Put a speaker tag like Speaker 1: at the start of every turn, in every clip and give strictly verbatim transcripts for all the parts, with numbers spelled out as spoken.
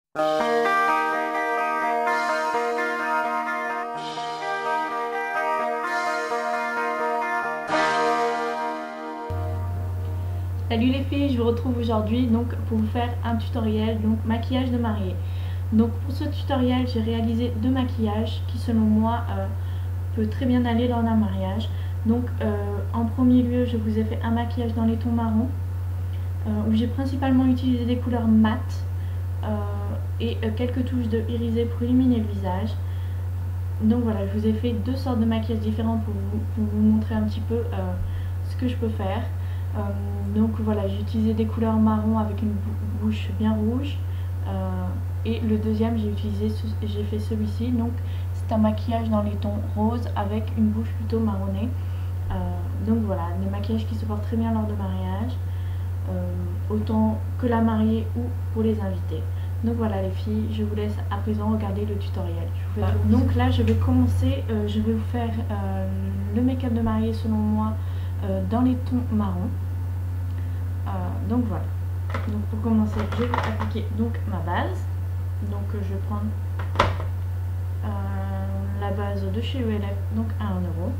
Speaker 1: Salut les filles, je vous retrouve aujourd'hui donc pour vous faire un tutoriel donc maquillage de mariée. Donc pour ce tutoriel j'ai réalisé deux maquillages qui selon moi euh, peut très bien aller dans un mariage. Donc euh, en premier lieu je vous ai fait un maquillage dans les tons marrons euh, où j'ai principalement utilisé des couleurs mat euh, et euh, quelques touches de irisé pour illuminer le visage. Donc voilà, je vous ai fait deux sortes de maquillages différents pour vous, pour vous montrer un petit peu euh, ce que je peux faire. Euh, donc voilà, j'ai utilisé des couleurs marron avec une bouche bien rouge euh, et le deuxième j'ai utilisé j'ai fait celui-ci, donc c'est un maquillage dans les tons roses avec une bouche plutôt marronnée. Euh, donc voilà, des maquillages qui se portent très bien lors de mariage, euh, autant que la mariée ou pour les invités. Donc voilà les filles, je vous laisse à présent regarder le tutoriel. Je vous fais euh, donc là je vais commencer, euh, je vais vous faire euh, le make-up de mariée selon moi euh, dans les tons marrons. Euh, donc voilà. Donc pour commencer, je vais appliquer donc ma base. Donc je vais prendre euh, la base de chez E L F, donc à un euro.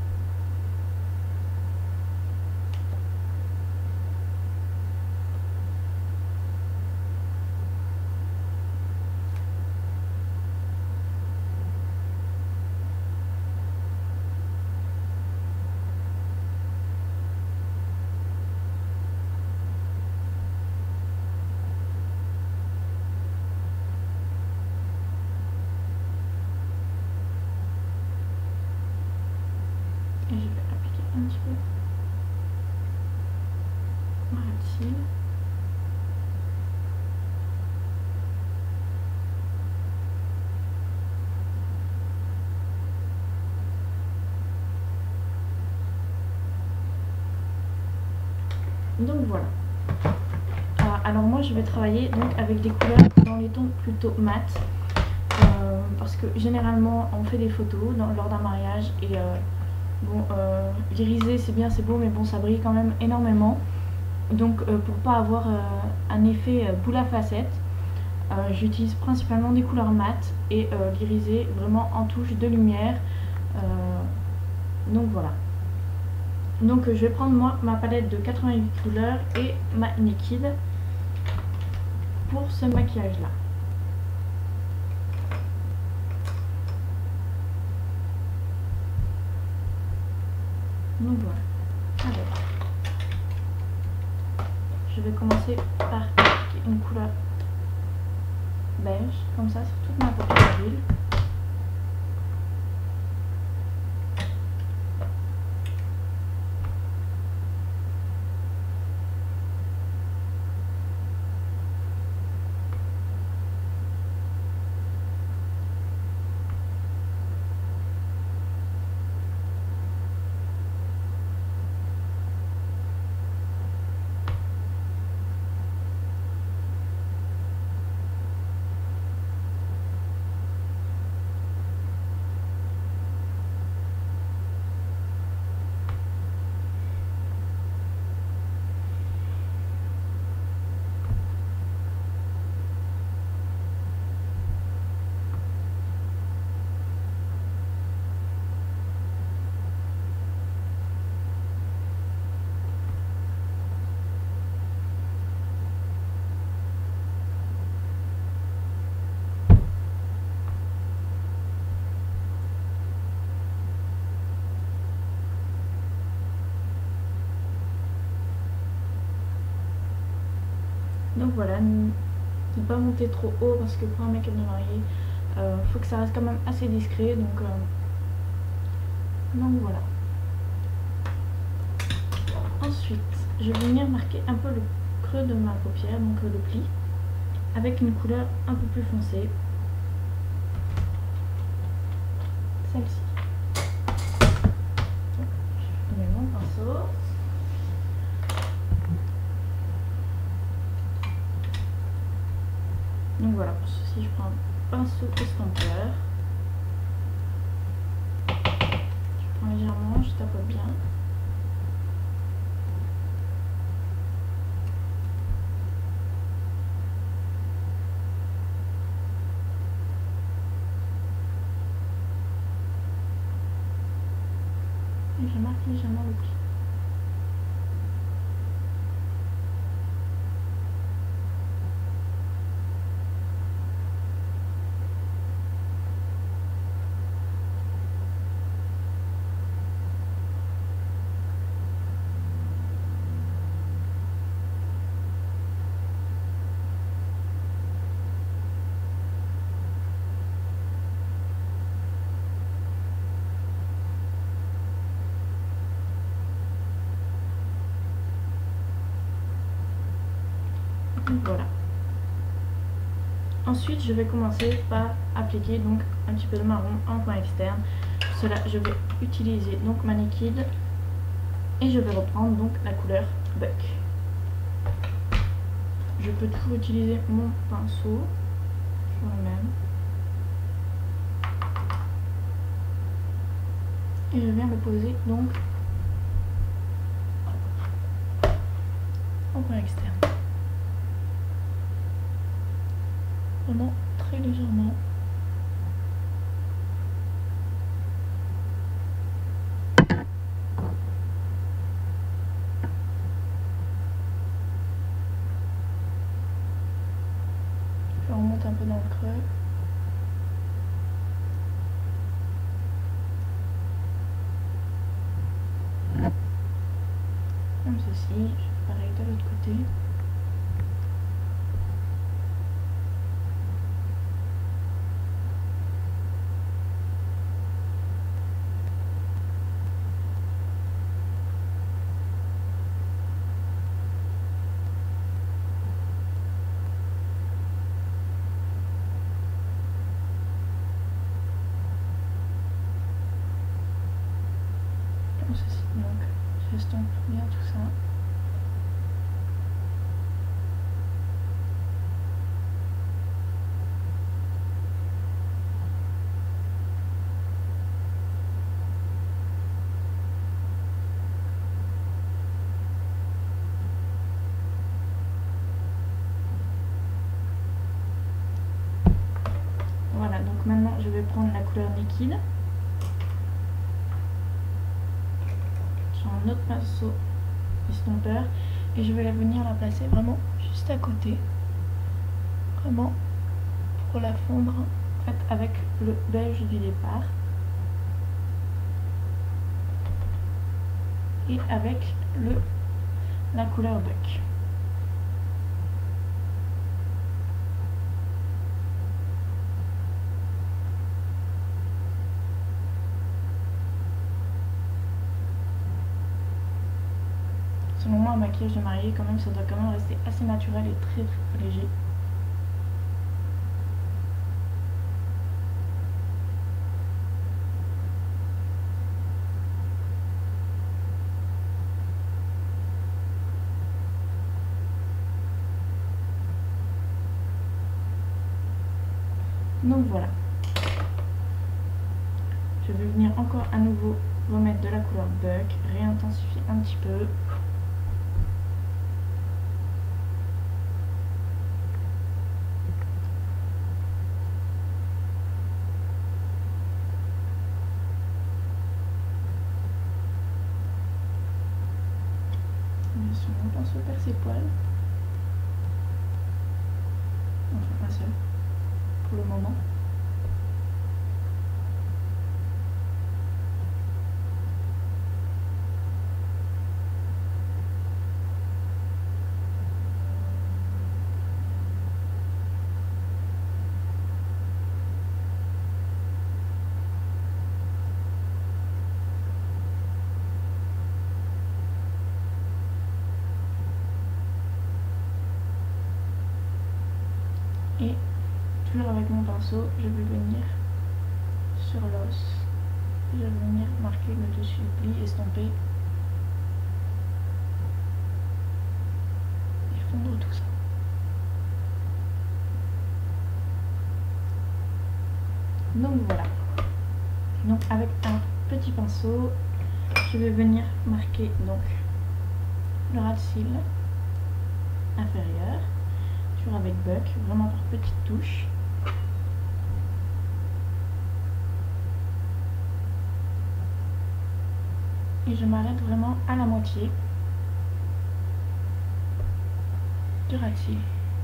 Speaker 1: Et je vais appliquer un petit peu ma cils. Donc voilà. Euh, alors moi je vais travailler donc avec des couleurs dans les tons plutôt mat. Euh, parce que généralement on fait des photos dans, lors d'un mariage et euh, bon, euh, l'irisé c'est bien, c'est beau, mais bon ça brille quand même énormément. Donc euh, pour pas avoir euh, un effet euh, boule à facettes, euh, j'utilise principalement des couleurs mat et euh, l'irisé vraiment en touche de lumière. Euh, donc voilà. Donc euh, je vais prendre moi ma palette de quatre-vingt-huit couleurs et ma liquide pour ce maquillage là. Donc voilà. Alors, je vais commencer par appliquer une couleur beige, comme ça, sur toute ma paupière d'huile. Donc voilà, ne pas monter trop haut parce que pour un make-up de mariée, euh, faut que ça reste quand même assez discret. Donc, euh, donc voilà. Ensuite, je vais venir marquer un peu le creux de ma paupière, donc le pli, avec une couleur un peu plus foncée. Celle-ci. Je mets mon pinceau. Donc voilà, pour ceci je prends un pinceau estompeur. Je prends légèrement, je tapote bien. marque légèrement le pli. Voilà. Ensuite, je vais commencer par appliquer donc un petit peu de marron en coin externe. Pour cela, je vais utiliser donc ma liquide et je vais reprendre donc la couleur Buck. Je peux toujours utiliser mon pinceau, toujours le même. Et je viens le poser donc en coin externe. Vraiment très légèrement. Je remonte un peu dans le creux. Comme ceci, je fais pareil de l'autre côté. Ceci, donc j'estompe bien tout ça. Voilà, donc maintenant je vais prendre la couleur liquide. Un autre pinceau estompeur et je vais venir la placer vraiment juste à côté, vraiment pour la fondre en fait avec le beige du départ et avec le la couleur Buck. Selon moi, un maquillage de mariée, quand même, ça doit quand même rester assez naturel et très très léger. Donc voilà. Je vais venir encore à nouveau remettre de la couleur Buck, réintensifier un petit peu. Sur mon pinceau perce-poil. Enfin un seul pour le moment. Et toujours avec mon pinceau, je vais venir sur l'os, je vais venir marquer le dessus du pli, estomper et fondre tout ça. Donc voilà. Donc avec un petit pinceau, je vais venir marquer donc le ras de cils inférieur. Avec Buck, vraiment par petites touches. et je m'arrête vraiment à la moitié du ras de cils.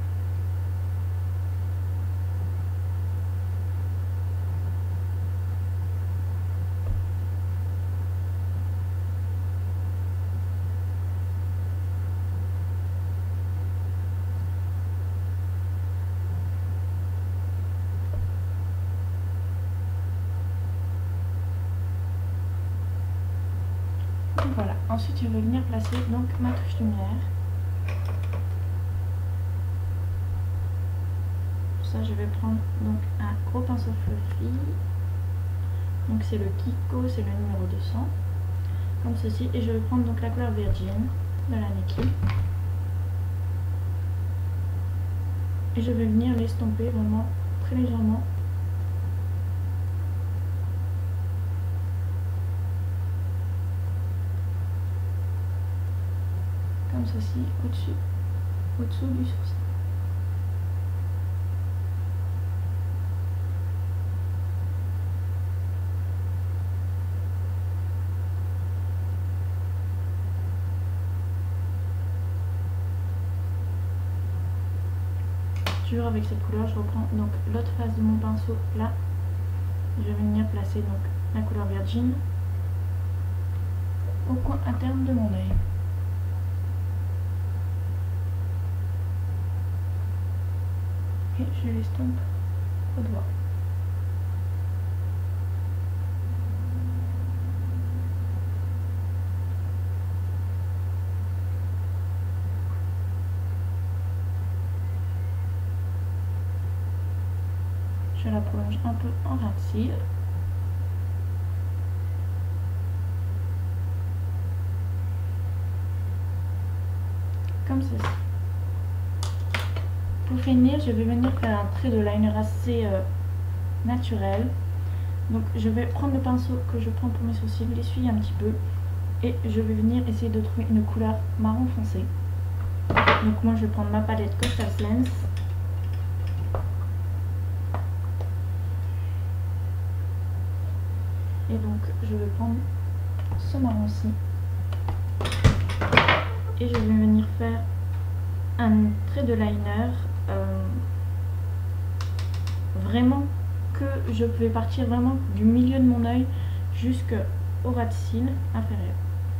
Speaker 1: Voilà, ensuite je vais venir placer donc ma touche lumière. Pour ça je vais prendre donc un gros pinceau fluffy. Donc c'est le Kiko, c'est le numéro deux cents. Comme ceci. Et je vais prendre donc la couleur Virgin de la Nikki. Et je vais venir l'estomper vraiment très légèrement. Comme ceci, au-dessus, au-dessous du sourcil. Toujours avec cette couleur, je reprends donc l'autre face de mon pinceau là. Je vais venir placer donc la couleur Virgin au coin interne de mon œil. Et je l'estompe au doigt. Je la prolonge un peu en ras de cils. Comme ceci. Pour finir, je vais venir faire un trait de liner assez euh, naturel. Donc je vais prendre le pinceau que je prends pour mes sourcils, l'essuyer un petit peu. Et je vais venir essayer de trouver une couleur marron foncé. Donc moi je vais prendre ma palette Coastal Lens. Et donc je vais prendre ce marron-ci. Et je vais venir faire un trait de liner euh, vraiment que je vais partir vraiment du milieu de mon œil jusqu'au ras de cils inférieur.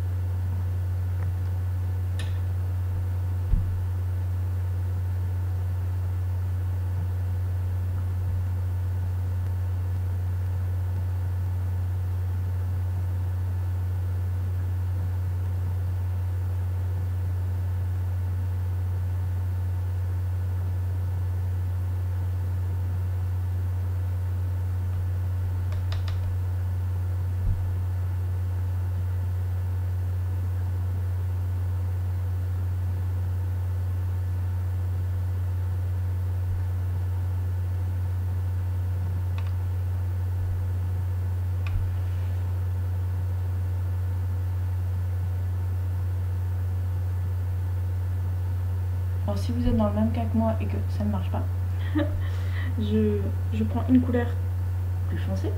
Speaker 1: Alors si vous êtes dans le même cas que moi et que ça ne marche pas, je, je prends une couleur plus foncée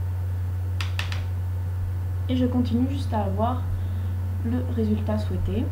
Speaker 1: et je continue juste à avoir le résultat souhaité.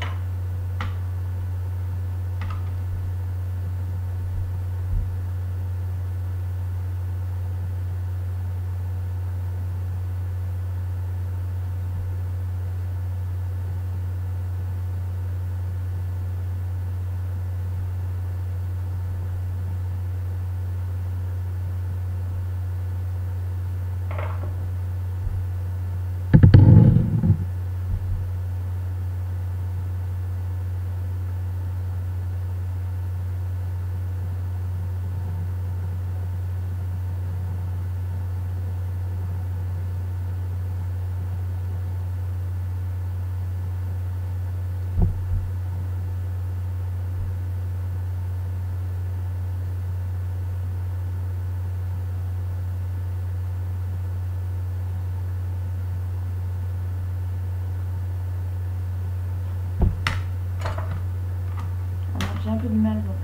Speaker 1: J'ai un peu de mal donc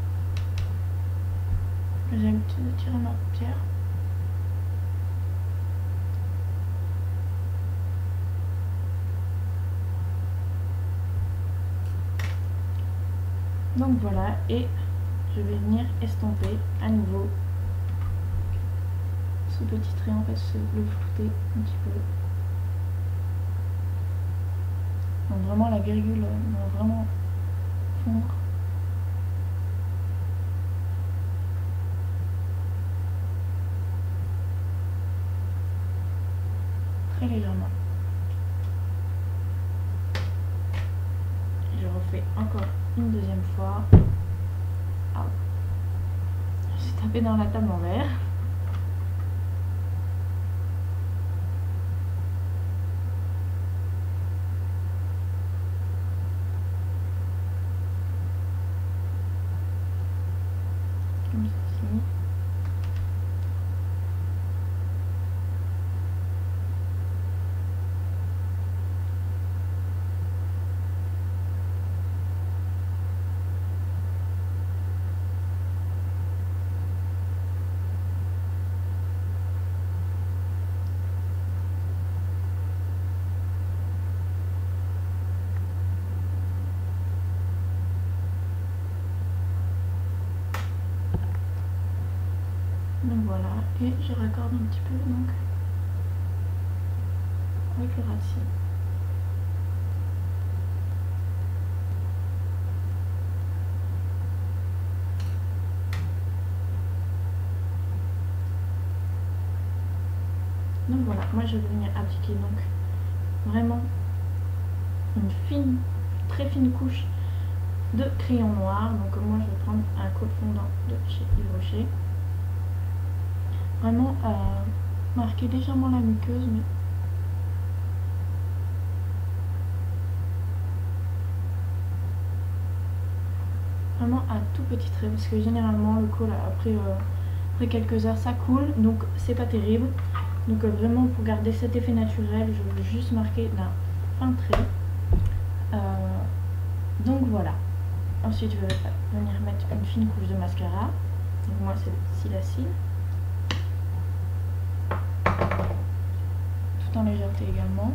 Speaker 1: j'ai l'habitude de tirer ma paupière. Donc voilà, et je vais venir estomper à nouveau ce petit trait, en fait, le flouter un petit peu. Donc vraiment la virgule va vraiment fondre. Très légèrement. Je refais encore une deuxième fois. Ah. J'ai tapé dans la table en verre. Comme ceci. Donc voilà, et je raccorde un petit peu donc avec le ras de cils. Donc voilà, moi je vais venir appliquer donc vraiment une fine, très fine couche de crayon noir. Donc moi je vais prendre un col fondant de chez Yves Rocher. Vraiment euh, marquer légèrement la muqueuse, mais vraiment un tout petit trait, parce que généralement le col après, euh, après quelques heures ça coule, donc c'est pas terrible. Donc euh, vraiment pour garder cet effet naturel, je veux juste marquer d'un fin trait. Euh, donc voilà. Ensuite je vais venir mettre une fine couche de mascara. Donc moi c'est cils à cils. Tout en légèreté également.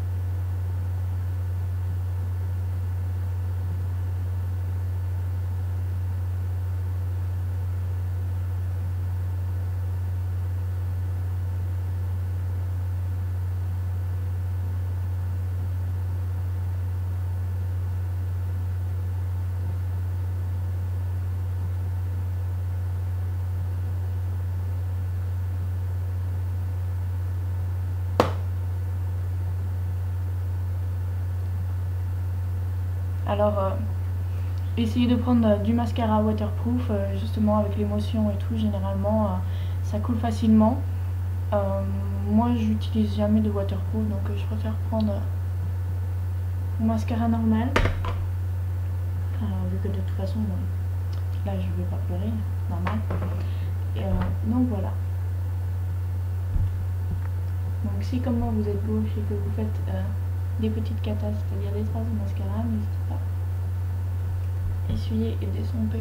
Speaker 1: Alors, euh, essayez de prendre euh, du mascara waterproof, euh, justement avec l'émotion et tout, généralement euh, ça coule facilement. Euh, moi j'utilise jamais de waterproof, donc euh, je préfère prendre euh, mon mascara normal. Euh, vu que de toute façon, euh, là je vais pas pleurer, normal. Et, euh, donc voilà. Donc si comme moi vous êtes gauche et que vous faites euh, des petites catas, c'est-à-dire des traces de mascara, n'hésitez pas. Essuyez et descendez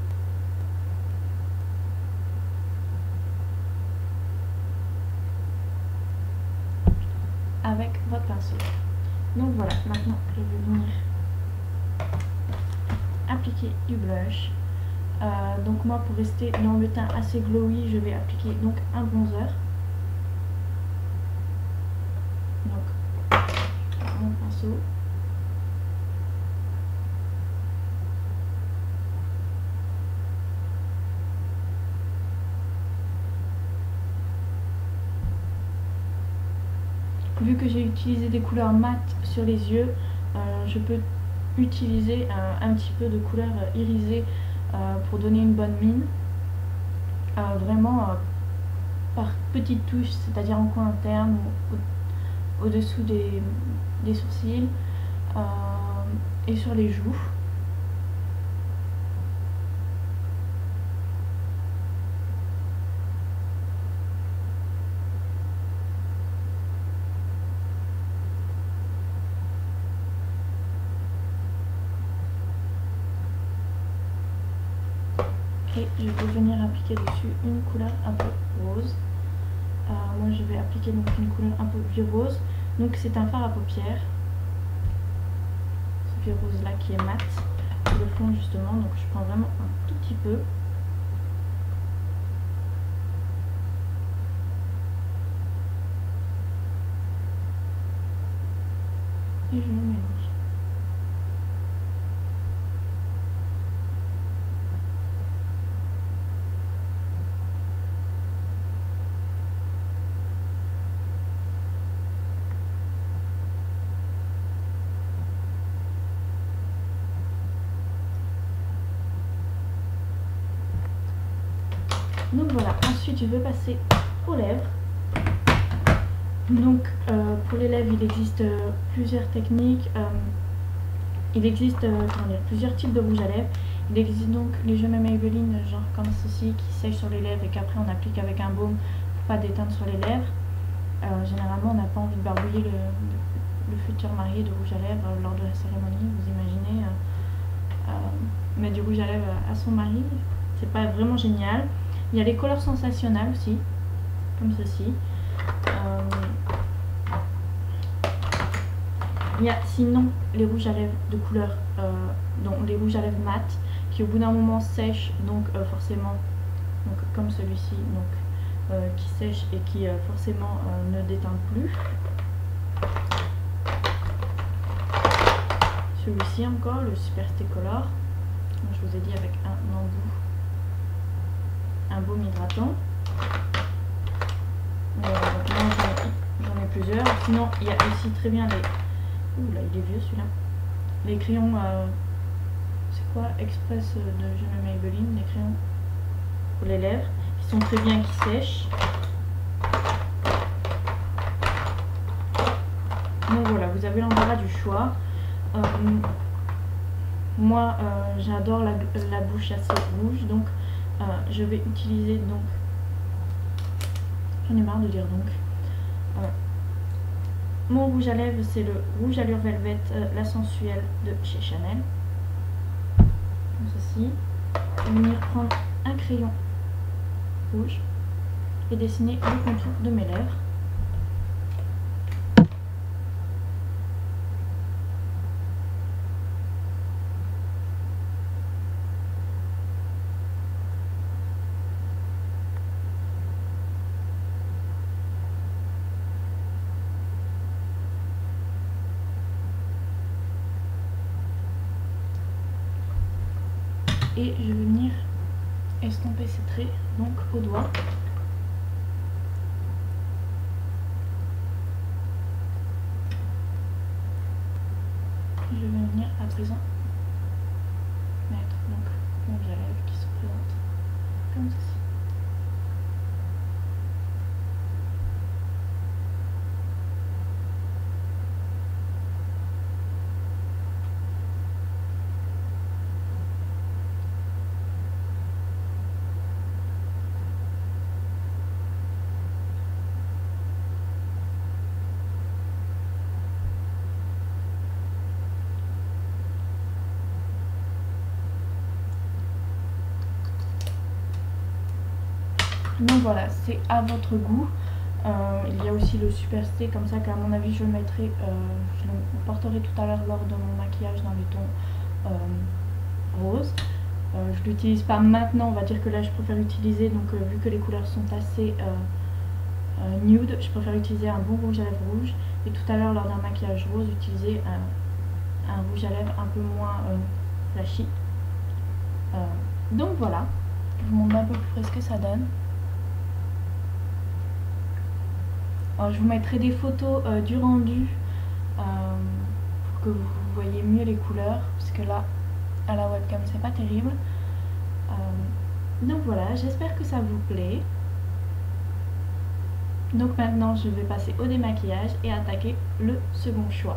Speaker 1: avec votre pinceau. Donc voilà, maintenant je vais venir appliquer du blush. Euh, donc moi pour rester dans le teint assez glowy, je vais appliquer donc un bronzer. Donc mon pinceau. Vu que j'ai utilisé des couleurs mates sur les yeux, euh, je peux utiliser un, un petit peu de couleur irisée euh, pour donner une bonne mine. Euh, vraiment euh, par petites touches, c'est-à-dire en coin interne ou au-dessous des, des sourcils euh, et sur les joues. Et je vais venir appliquer dessus une couleur un peu rose. Euh, moi je vais appliquer donc une couleur un peu vieux rose. Donc c'est un fard à paupières. Ce vieux rose là qui est mat. le fond justement, donc je prends vraiment un tout petit peu. Et je le mélange. Donc voilà, ensuite je vais passer aux lèvres. Donc euh, pour les lèvres il existe euh, plusieurs techniques, euh, il existe euh, comment dire, plusieurs types de rouge à lèvres. Il existe donc les jeux Maybelline genre comme ceci qui sèchent sur les lèvres et qu'après on applique avec un baume pour pas déteindre sur les lèvres. Euh, généralement on n'a pas envie de barbouiller le, le, le futur marié de rouge à lèvres euh, lors de la cérémonie, vous imaginez euh, euh, mettre du rouge à lèvres à son mari, c'est pas vraiment génial. Il y a les couleurs sensationnelles aussi, comme ceci. Euh, il y a sinon les rouges à lèvres de couleur, euh, donc les rouges à lèvres mat, qui au bout d'un moment sèchent, donc euh, forcément, donc, comme celui-ci, donc euh, qui sèche et qui euh, forcément euh, ne déteint plus. Celui-ci encore, le Super Stay Color, donc, je vous ai dit avec un embout, un baume hydratant. Euh, j'en ai plusieurs. Sinon, il y a aussi très bien les... Ouh là, il est vieux celui-là. Les crayons... Euh... C'est quoi? Express de Jeux Maybelline, les crayons pour les lèvres. Ils sont très bien, qui sèchent. Donc voilà, vous avez l'embarras du choix. Euh, moi, euh, j'adore la, la bouche assez rouge, donc euh, je vais utiliser donc... J'en ai marre de dire donc. Euh, mon rouge à lèvres, c'est le rouge allure velvet, euh, la sensuelle de chez Chanel. Comme ceci. Je vais venir prendre un crayon rouge et dessiner le contour de mes lèvres. Et je vais venir estomper ces traits donc au doigt. Je vais venir à présent mettre donc mon rouge à lèvres qui se présente comme ceci. Donc voilà, c'est à votre goût. Euh, il y a aussi le Super Stay comme ça qu'à mon avis je le mettrai, euh, je le porterai tout à l'heure lors de mon maquillage dans les tons euh, roses. Euh, je l'utilise pas maintenant, on va dire que là je préfère utiliser, donc euh, vu que les couleurs sont assez euh, euh, nude, je préfère utiliser un bon rouge à lèvres rouge. Et tout à l'heure lors d'un maquillage rose, utiliser un, un rouge à lèvres un peu moins euh, flashy. Euh, donc voilà, je vous montre un peu plus près ce que ça donne. Alors, je vous mettrai des photos euh, du rendu euh, pour que vous voyez mieux les couleurs, parce que là, à la webcam, c'est pas terrible. Euh, donc voilà, j'espère que ça vous plaît. Donc maintenant, je vais passer au démaquillage et attaquer le second choix.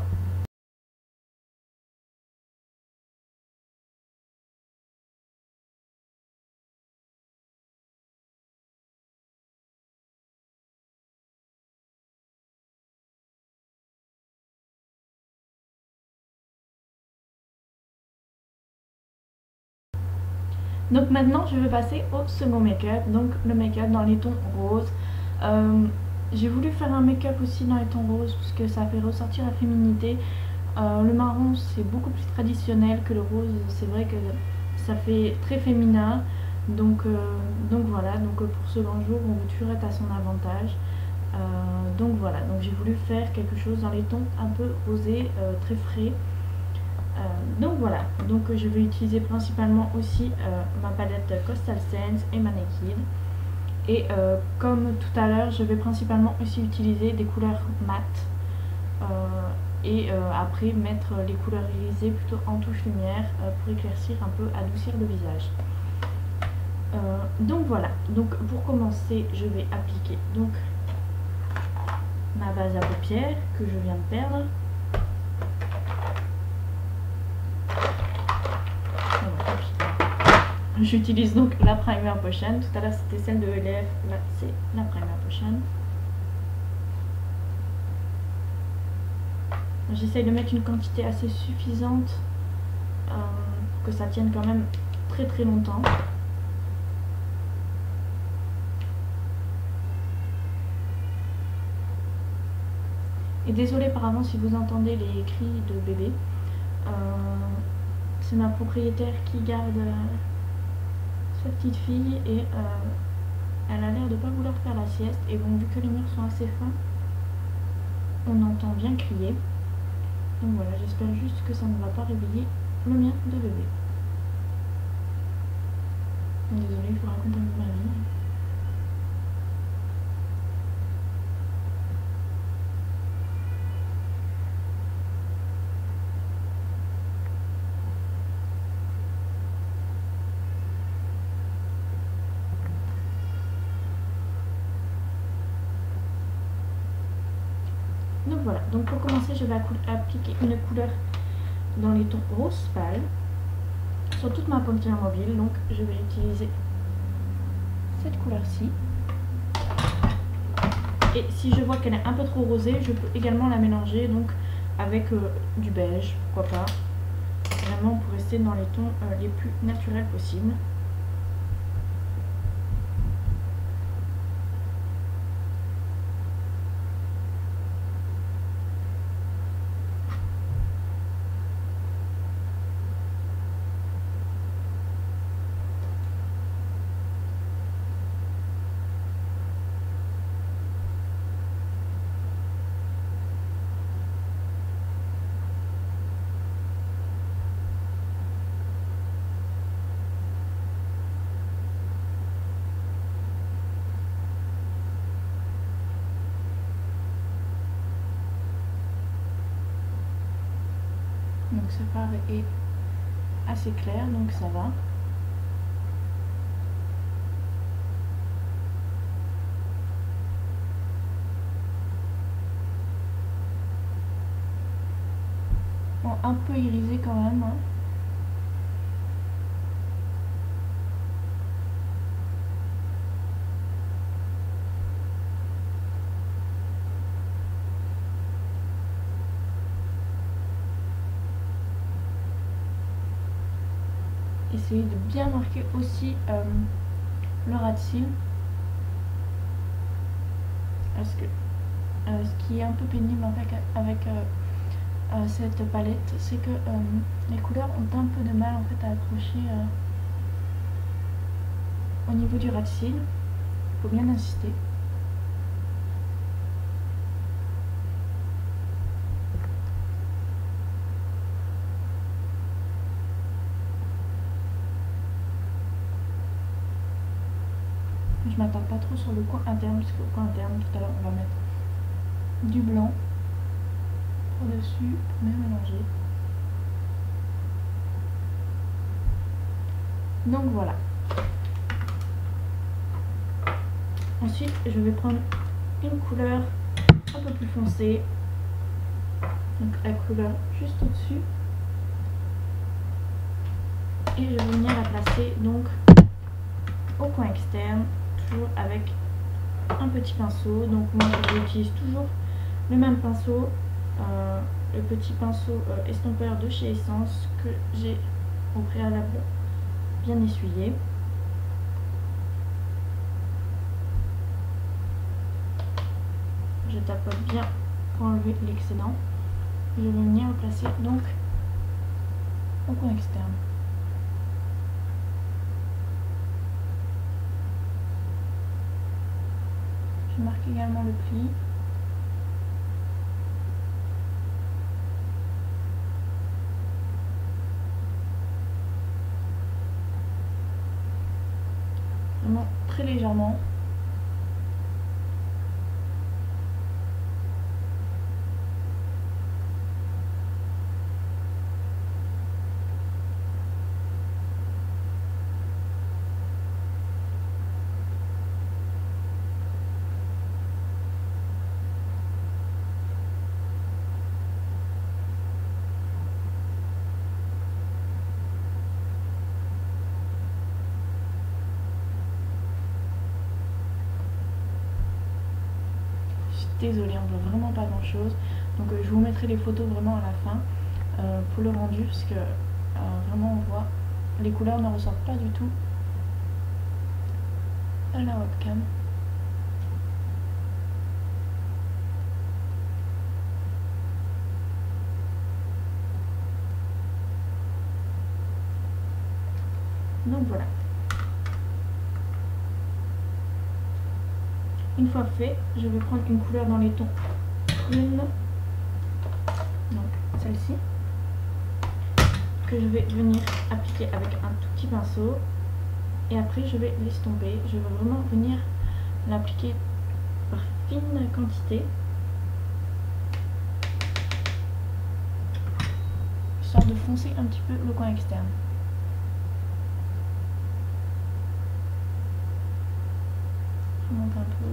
Speaker 1: Donc maintenant je vais passer au second make-up, donc le make-up dans les tons roses. Euh, j'ai voulu faire un make-up aussi dans les tons roses parce que ça fait ressortir la féminité. Euh, le marron c'est beaucoup plus traditionnel que le rose, c'est vrai que ça fait très féminin, donc, euh, donc voilà, donc euh, pour ce grand jour on veut toujours être à son avantage. Euh, donc voilà, donc j'ai voulu faire quelque chose dans les tons un peu rosés, euh, très frais. Euh, donc voilà, donc euh, je vais utiliser principalement aussi euh, ma palette Coastal Scents et ma Naked. Et euh, comme tout à l'heure, je vais principalement aussi utiliser des couleurs mat. Euh, et euh, après mettre les couleurs irisées plutôt en touche lumière euh, pour éclaircir un peu, adoucir le visage. Euh, donc voilà, donc pour commencer, je vais appliquer donc ma base à paupières que je viens de perdre. J'utilise donc la Primer Potion. Tout à l'heure c'était celle de E L F, là c'est la Primer Potion. J'essaye de mettre une quantité assez suffisante euh, pour que ça tienne quand même très très longtemps. Et désolée par avance si vous entendez les cris de bébé. Euh, c'est ma propriétaire qui garde euh, sa petite fille et euh, elle a l'air de pas vouloir faire la sieste. Et bon, vu que les murs sont assez fins, on entend bien crier. Donc voilà, j'espère juste que ça ne va pas réveiller le mien de bébé. Désolée, il faut raconter ma vie. Donc voilà, donc pour commencer je vais appliquer une couleur dans les tons rose pâle sur toute ma paupière mobile. Donc je vais utiliser cette couleur-ci. Et si je vois qu'elle est un peu trop rosée, je peux également la mélanger donc avec euh, du beige, pourquoi pas. Vraiment pour rester dans les tons euh, les plus naturels possibles. Donc ce fard est assez clair, donc ça va. Bon, un peu irisé quand même. Hein. Essayez de bien marquer aussi euh, le ras de cils. Parce que euh, ce qui est un peu pénible avec, avec euh, euh, cette palette, c'est que euh, les couleurs ont un peu de mal en fait à accrocher euh, au niveau du ras de cils. Il faut bien insister. Je m'attarde pas trop sur le coin interne, parce qu'au coin interne, tout à l'heure, on va mettre du blanc au-dessus pour bien mélanger. Donc voilà. Ensuite, je vais prendre une couleur un peu plus foncée. Donc la couleur juste au-dessus. Et je vais venir la placer donc au coin externe, toujours avec un petit pinceau. Donc moi j'utilise toujours le même pinceau, euh, le petit pinceau euh, estompeur de chez Essence que j'ai au préalable bien essuyé. Je tapote bien pour enlever l'excédent. je vais venir le placer donc au coin externe. Je marque également le pli. Vraiment très légèrement. Désolée, on voit vraiment pas grand chose, donc euh, je vous mettrai les photos vraiment à la fin euh, pour le rendu, parce que euh, vraiment on voit les couleurs ne ressortent pas du tout à la webcam. Donc voilà. Une fois fait, je vais prendre une couleur dans les tons prune, donc celle-ci, que je vais venir appliquer avec un tout petit pinceau, et après je vais l'estomper. Je vais vraiment venir l'appliquer par fine quantité, histoire de foncer un petit peu le coin externe. Je monte un peu.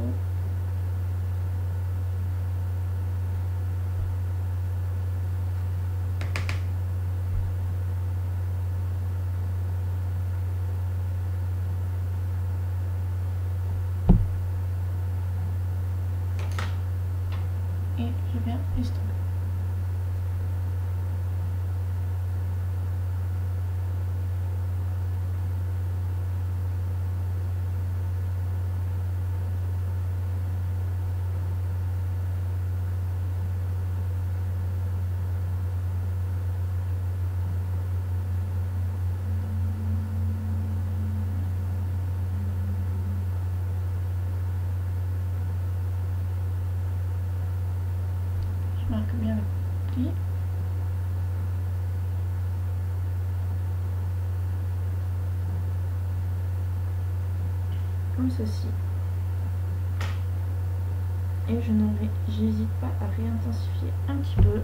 Speaker 1: Et je viens estomper. Je marque bien le pli. Comme ceci. Et je n'hésite pas à réintensifier un petit peu.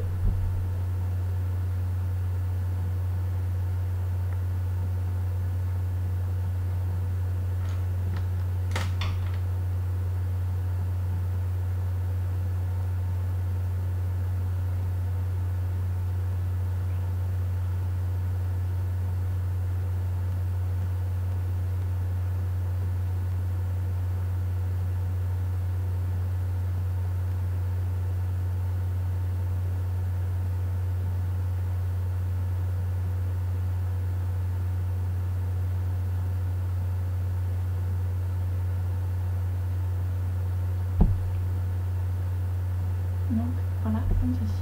Speaker 1: Donc voilà, comme ceci.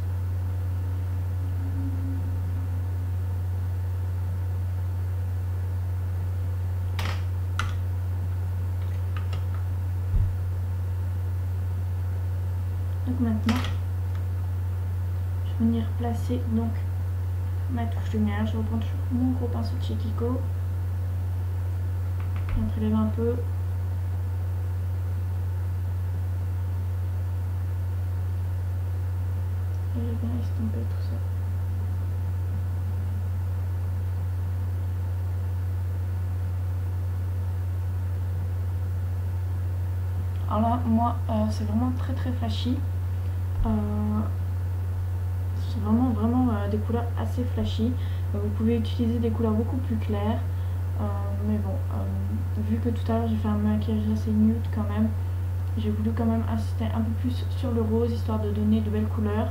Speaker 1: Donc maintenant, je vais venir placer donc ma touche de lumière. Je reprends toujours mon gros pinceau de chez Kiko. J'en prélève un peu. Et je viens estomper tout ça. Alors là, moi, euh, c'est vraiment très très flashy. Euh, c'est vraiment vraiment euh, des couleurs assez flashy. Euh, vous pouvez utiliser des couleurs beaucoup plus claires. Euh, mais bon, euh, vu que tout à l'heure j'ai fait un maquillage assez nude quand même, j'ai voulu quand même insister un peu plus sur le rose, histoire de donner de belles couleurs.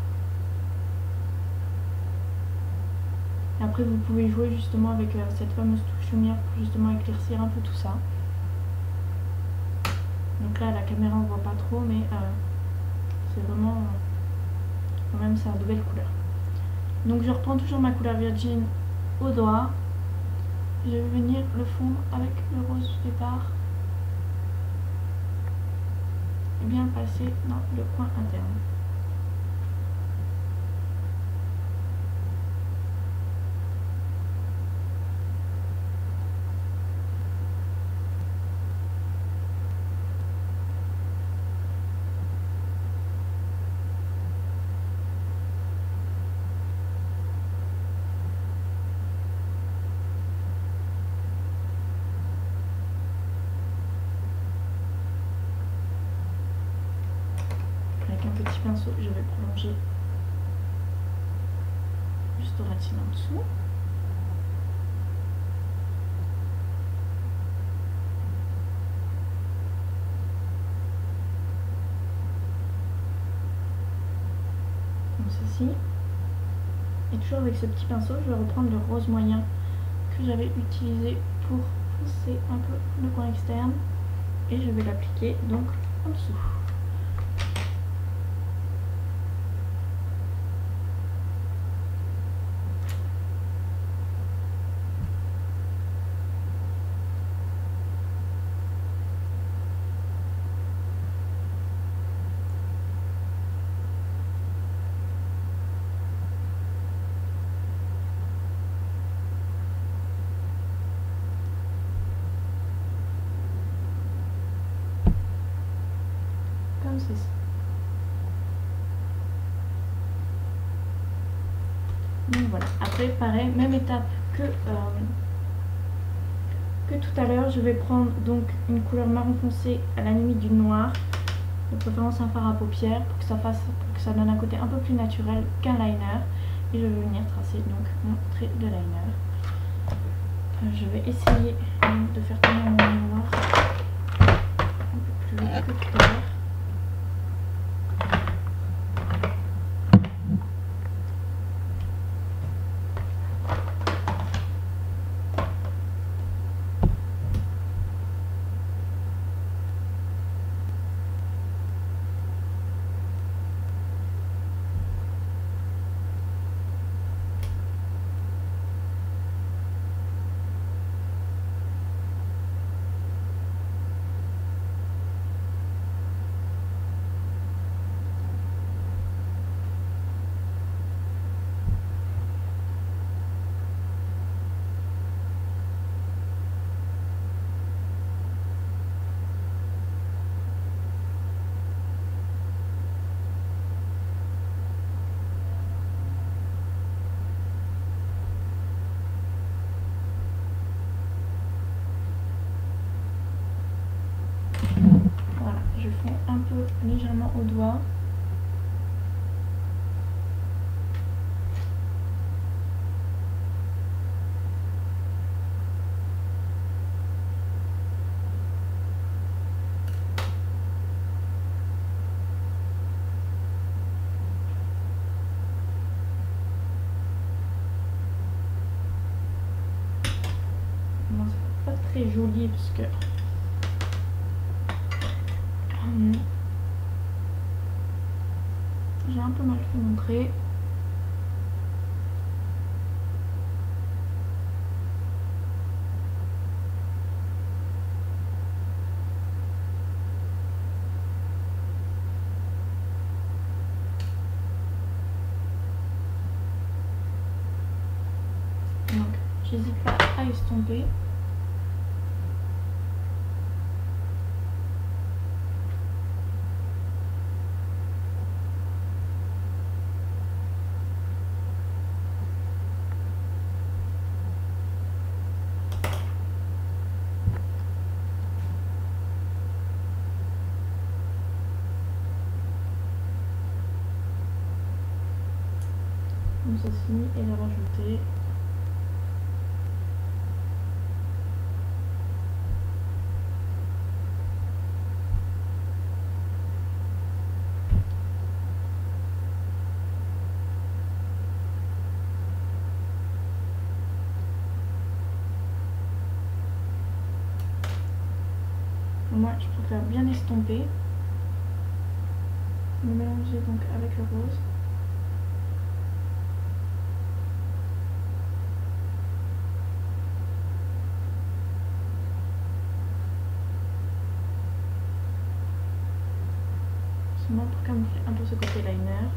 Speaker 1: Et après vous pouvez jouer justement avec euh, cette fameuse touche lumière pour justement éclaircir un peu tout ça. Donc là la caméra on voit pas trop, mais euh, c'est vraiment quand même sa nouvelle couleur. Donc je reprends toujours ma couleur Virgin au doigt. Je vais venir le fondre avec le rose du départ et bien le passer dans le coin interne. Avec un petit pinceau, je vais prolonger juste au ratine en dessous. Comme ceci. Et toujours avec ce petit pinceau, je vais reprendre le rose moyen que j'avais utilisé pour foncer un peu le coin externe. Et je vais l'appliquer donc en dessous. Comme ceci. Donc voilà, après pareil, même étape que, euh, que tout à l'heure, je vais prendre donc une couleur marron foncé à la limite du noir, de préférence un fard à paupières pour que ça fasse, pour que ça donne un côté un peu plus naturel qu'un liner, et je vais venir tracer donc mon trait de liner. Euh, je vais essayer donc, de faire tourner mon noir un peu plus vite que tout à l'heure. Voilà, je fonds un peu légèrement au doigt. Bon, c'est pas très joli parce que hum, j'ai un peu mal fait mon trait. Donc j'hésite pas à estomper. Comme ceci, et le rajouter. Moi, je préfère bien estomper. Le mélanger donc avec le rose. doucement pour camoufler un peu ce côté liner.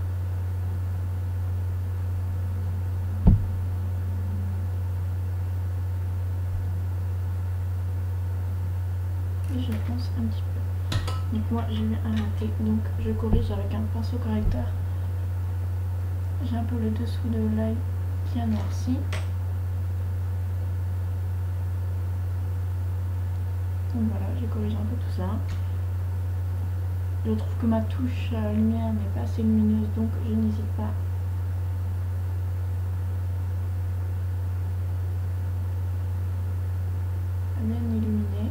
Speaker 1: Et je pense un petit peu. Donc moi j'ai eu un raté, donc je corrige avec un pinceau correcteur. J'ai un peu le dessous de l'œil qui a noirci. Donc voilà, j'ai corrigé un peu tout ça. Je trouve que ma touche à lumière n'est pas assez lumineuse, donc je n'hésite pas à bien illuminer.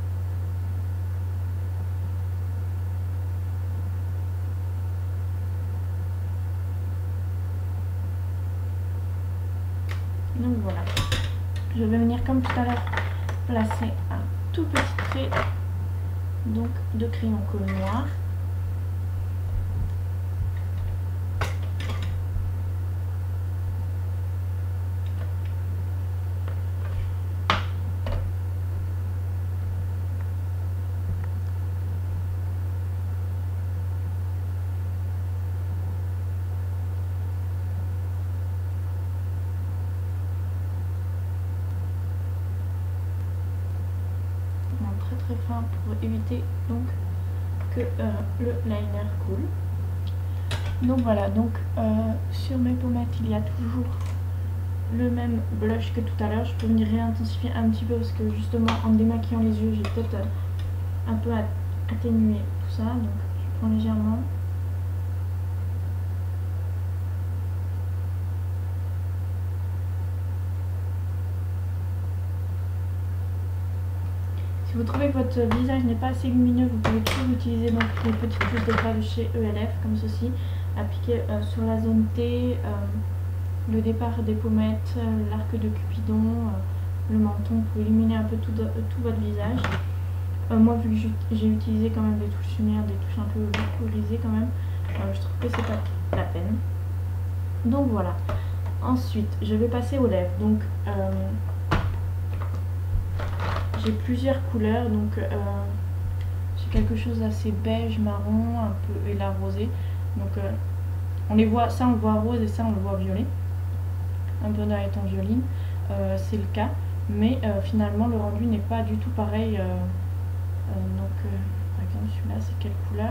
Speaker 1: Donc voilà, je vais venir comme tout à l'heure placer un tout petit trait donc de crayon colle noir. Très fin pour éviter donc que euh, le liner coule. Donc voilà, donc euh, sur mes pommettes il y a toujours le même blush que tout à l'heure. Je peux venir réintensifier un petit peu parce que justement en démaquillant les yeux j'ai peut-être euh, un peu atténué tout ça, donc je prends légèrement. Si vous trouvez que votre visage n'est pas assez lumineux, vous pouvez toujours utiliser donc les petites touches de fard de chez E L F comme ceci, appliquées euh, sur la zone T, euh, le départ des pommettes, euh, l'arc de Cupidon, euh, le menton pour illuminer un peu tout, de, tout votre visage. Euh, moi, vu que j'ai utilisé quand même des touches lumière, des touches un peu vaporisées quand même, euh, je trouve que c'est pas la peine. Donc voilà. Ensuite, je vais passer aux lèvres. Donc euh, j'ai plusieurs couleurs, donc euh, j'ai quelque chose d'assez beige, marron, un peu et la rosée. Donc euh, on les voit, ça on le voit rose et ça on le voit violet, un peu dans les tons violines, euh, c'est le cas. Mais euh, finalement le rendu n'est pas du tout pareil. Euh, euh, donc euh, par exemple celui-là c'est quelle couleur?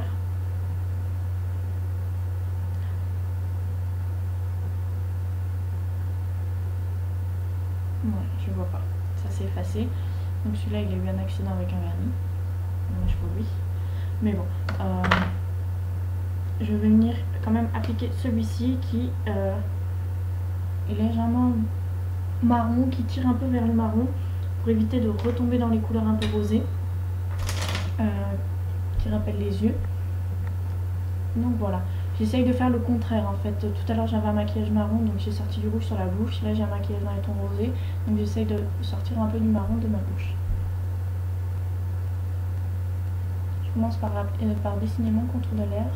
Speaker 1: Ouais, je vois pas, ça s'est effacé. Donc celui-là il a eu un accident avec un vernis, dommage pour lui. Mais bon, euh, je vais venir quand même appliquer celui-ci qui euh, est légèrement marron, qui tire un peu vers le marron pour éviter de retomber dans les couleurs un peu rosées euh, qui rappellent les yeux. Donc voilà, j'essaye de faire le contraire en fait. Tout à l'heure j'avais un maquillage marron, donc j'ai sorti du rouge sur la bouche. Là j'ai un maquillage dans les tons rosés, donc j'essaye de sortir un peu du marron de ma bouche. Je commence par, euh, par dessiner mon contour de lèvres.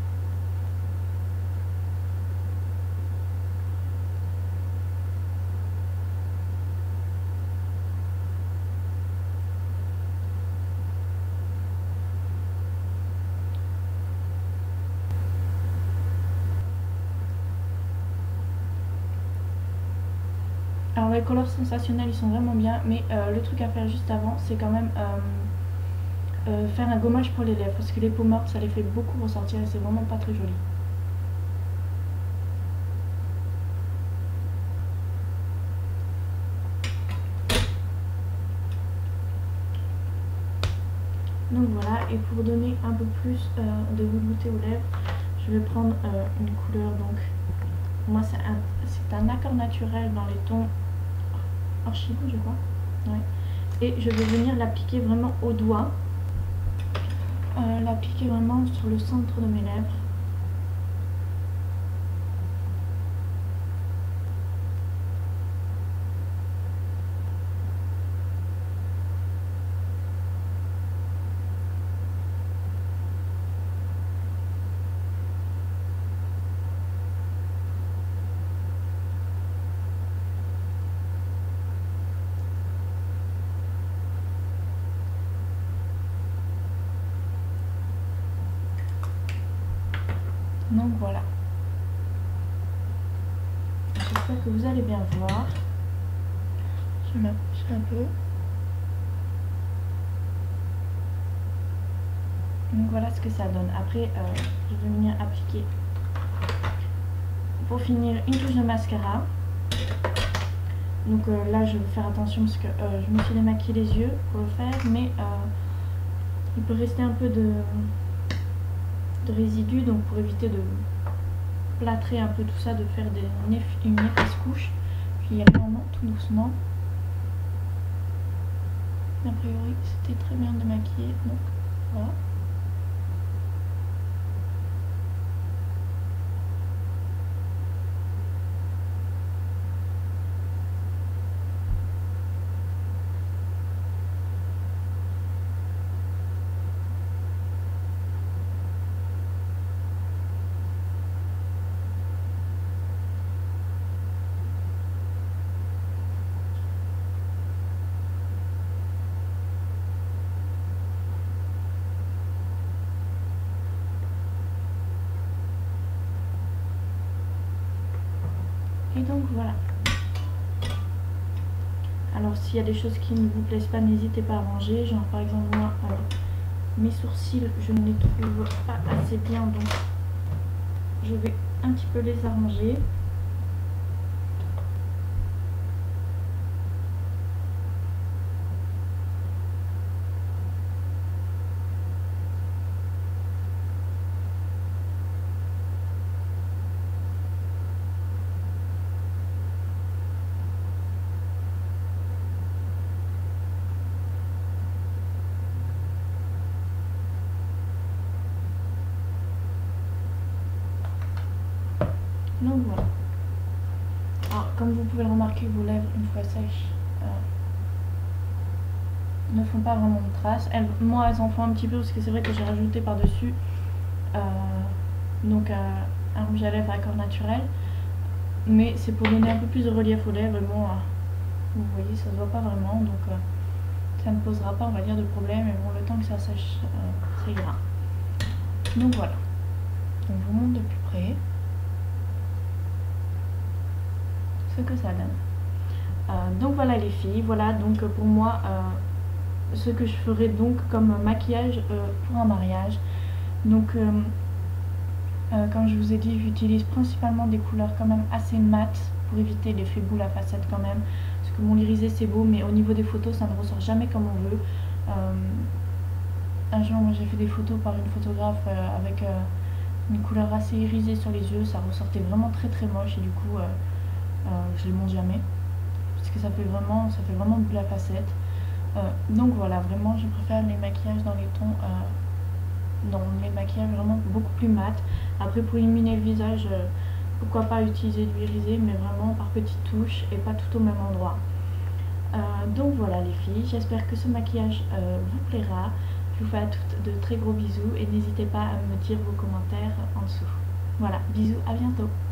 Speaker 1: Alors les couleurs sensationnels ils sont vraiment bien, mais euh, le truc à faire juste avant c'est quand même euh, euh, faire un gommage pour les lèvres, parce que les peaux mortes ça les fait beaucoup ressortir et c'est vraiment pas très joli. Donc voilà, et pour donner un peu plus euh, de velouté aux lèvres, je vais prendre euh, une couleur, donc pour moi c'est un, un accord naturel dans les tons archi je crois. Ouais. Et je vais venir l'appliquer vraiment au doigt, euh, l'appliquer vraiment sur le centre de mes lèvres. Donc voilà. J'espère que vous allez bien voir. Je m'approche un peu. Donc voilà ce que ça donne. Après, euh, je vais venir appliquer, pour finir, une touche de mascara. Donc euh, là, je vais faire attention parce que euh, je me suis démaquillé les yeux pour le faire, mais euh, il peut rester un peu de, de résidus, donc pour éviter de plâtrer un peu tout ça, de faire des, une épaisse couche. Puis vraiment tout doucement. A priori, c'était très bien démaquillé, donc voilà. Et donc voilà. Alors s'il y a des choses qui ne vous plaisent pas, n'hésitez pas à ranger. Genre par exemple moi, euh, mes sourcils, je ne les trouve pas assez bien, donc je vais un petit peu les arranger. Donc voilà. Alors, comme vous pouvez le remarquer, vos lèvres, une fois sèches, euh, ne font pas vraiment de traces. Elles, moi, elles en font un petit peu parce que c'est vrai que j'ai rajouté par-dessus euh, donc euh, un rouge à lèvres à corps naturel. Mais c'est pour donner un peu plus de relief aux lèvres. Et bon, euh, vous voyez, ça se voit pas vraiment. Donc euh, ça ne posera pas, on va dire, de problème. Et bon, le temps que ça sèche, euh, ça ira. Donc voilà. Donc je vous montre de plus près ce que ça donne. Euh, donc voilà les filles, voilà donc pour moi euh, ce que je ferai donc comme maquillage euh, pour un mariage. Donc euh, euh, comme je vous ai dit, j'utilise principalement des couleurs quand même assez mat pour éviter l'effet boule à facettes quand même, parce que mon irisé c'est beau mais au niveau des photos ça ne ressort jamais comme on veut. Euh, un jour moi j'ai fait des photos par une photographe euh, avec euh, une couleur assez irisée sur les yeux, ça ressortait vraiment très très moche et du coup euh, euh, je les monte jamais. Parce que ça fait vraiment, ça fait vraiment boule à facettes. Euh, donc voilà, vraiment je préfère les maquillages dans les tons, euh, non, les maquillages vraiment beaucoup plus mat. Après pour illuminer le visage, euh, pourquoi pas utiliser du irisé, mais vraiment par petites touches et pas tout au même endroit. Euh, donc voilà les filles, j'espère que ce maquillage euh, vous plaira. Je vous fais à toutes de très gros bisous et n'hésitez pas à me dire vos commentaires en dessous. Voilà, bisous, à bientôt.